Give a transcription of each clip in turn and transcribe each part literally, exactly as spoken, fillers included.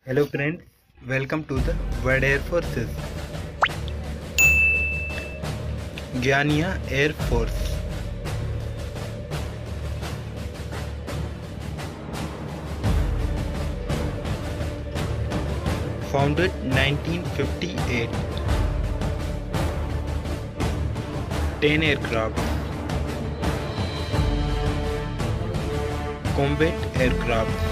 Hello friends, welcome to the World Air Forces. Guinea Air Force. Founded nineteen fifty-eight. ten aircraft. Combat aircraft.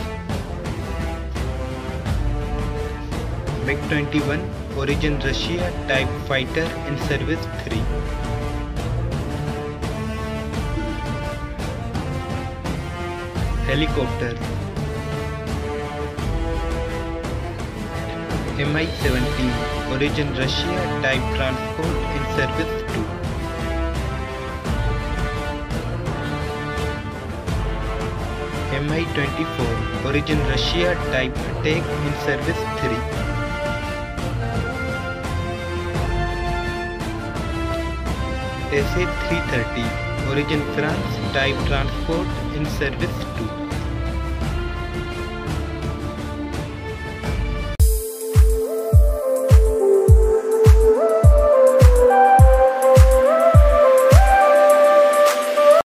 MiG twenty-one, origin Russia, type fighter, in service three. Helicopter. M I seventeen, origin Russia, type transport, in service two. M I twenty-four, origin Russia, type attack, in service three. S A three thirty, origin France, type transport, in service two.